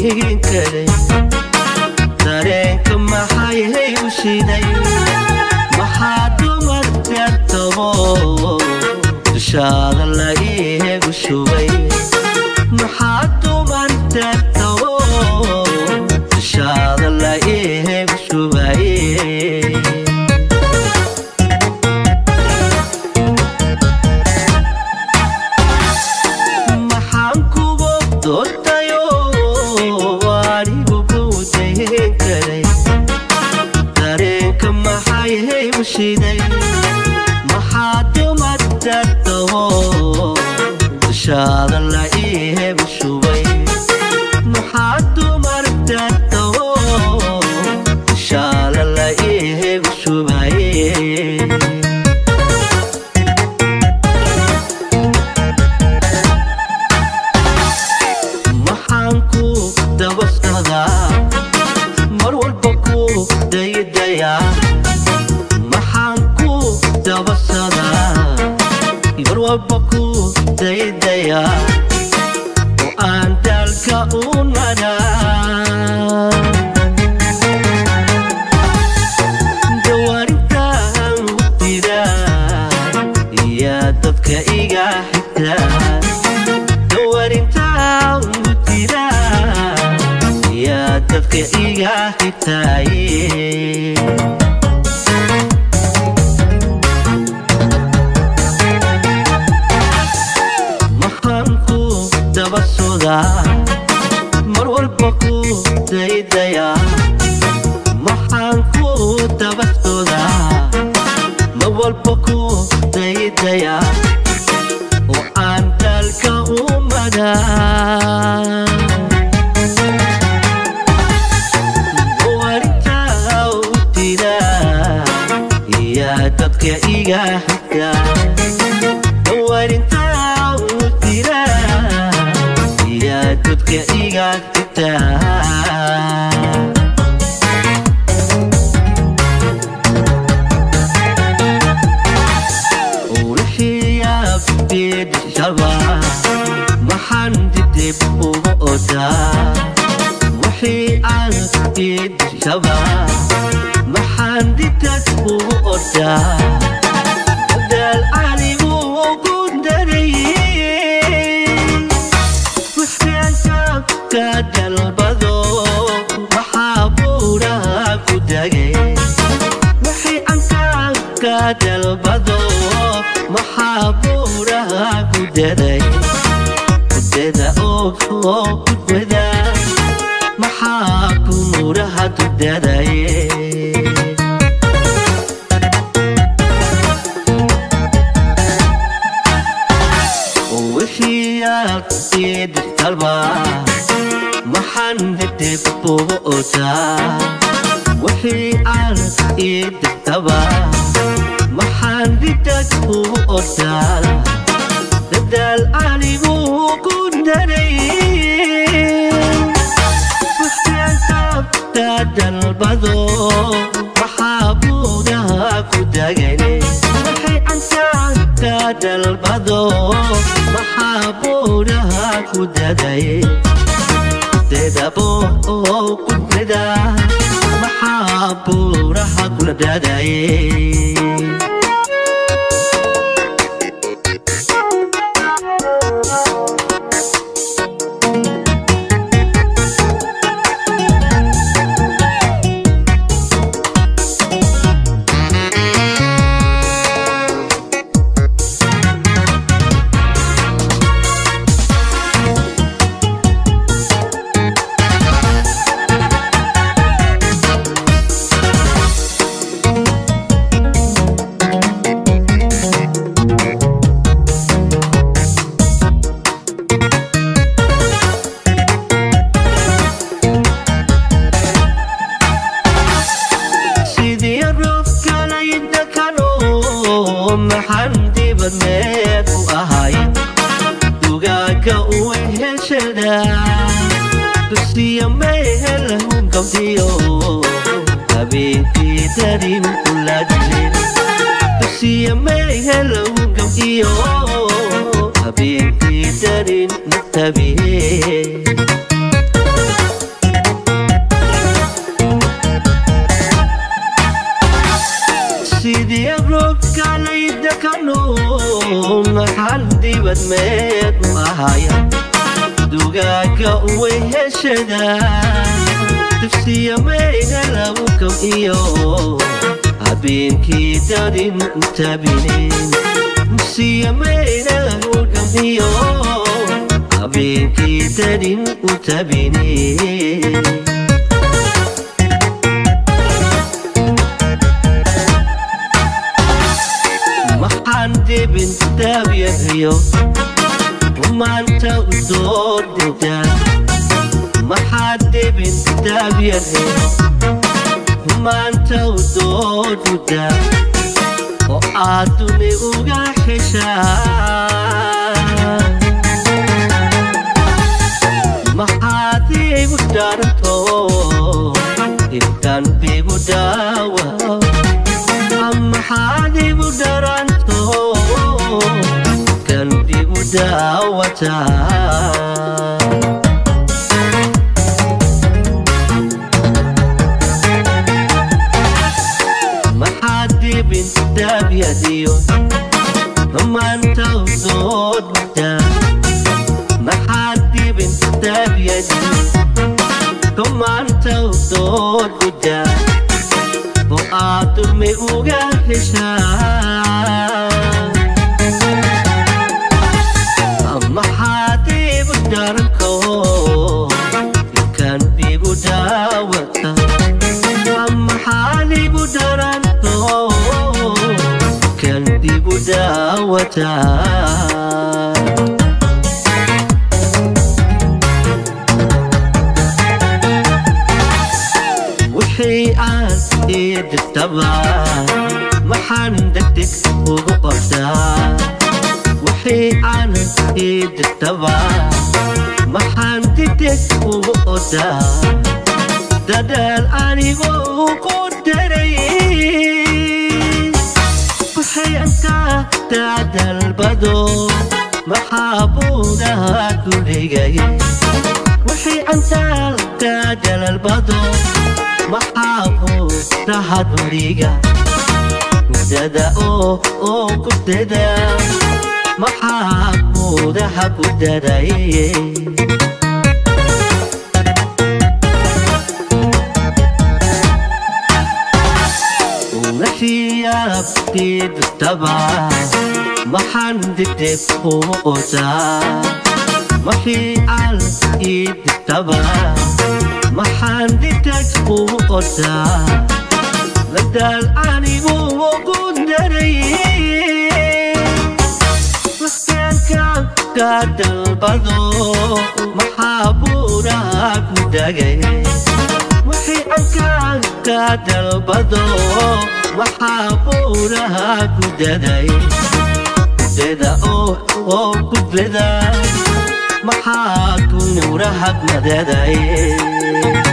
dayin karay dareenka maxay hay u shiday maxaa dumar yartabo dushaada la iigu shubay maxaa dumar yartabo dushaada la iigu shubay محادمة الدهور دشاذ اللئيه بشوي محادمة الدهور دشاذ اللئيه بشوي محانكو دبستغا مرول بكو دايدايا dabasada barwabaku daydaya oo aan dalka u nada dawarinta mutida ya dadka iga xigta dawarinta mutida ya dadka iga xigta marwal baku daydaya maxaanku dabastooda marwal baku daydaya oo aan dalka u mada warinta utida iya dadka iga xigta warinta utida dadka iga xigta wixii abid shaba maxaan dib ugu odaa wixii abid shaba maxaan dib ugu odaa dal anigu ugu daray kadalbado maxaaburaha ku dagay wixii anka kadalbado maxaaburaha ku daday kudada oo kudada maxaa kumuraha ku daday wixii aqid talba maxaan dib ugu odaa wixii aan idtaba maxaan dib ugu odaa dadaal anigu ku daray wixii dalbado maxaabudaha ku dagay wixii anta dalbado maxaabudaha ku dagay دابو كندا محابو راح كل داداي محمدي بدمك وأهاي دوغاك وهشدا تسيا مهلهم قبضيو حبيبي ترين كل جيل تسيا مهلهم قبضيو حبيبي ترين نتبيه بدمات معايا دوغاكا ويهشدا تفسي مينا لوكم إيو habeenkii darin tabinin siyameyna ulgamiyo habeenkii darin tabinin maxaan debin dabyadiyo maanta udoodida maxaan debin dabyadiyo maanta udoodida oo aaduni uga heshaa maxaad igu dharanto intaan bigu daawa maxaad igu dharanto kan bigu daawataa يديو ما انت وصوتك ما حد بنت بيدي ثم انت وصوتك وقعتمي وقاهشا اما حد بدركو كان بيبو داوتا اما حالي بدركو داوتا وحي عن ايد التبع محان دكتك وقفتا وحي عن ايد التبع محان دكتك وقفتا دادال اني وقدري وحي انت تعدى البدو محابونها كلية وحي انت تعدى البدو محابونها كلية كددا او كددا محابونها كددا يا بتيد التبع محن دكتك وقتا محي على ايد التبع محن دكتك وقتا لدال اني وقدري وحكاك كاد البضو محابورا كدغي وحي عنك كاد البضو محابورها كدداي كددا او كددا محاكو نورها كدداي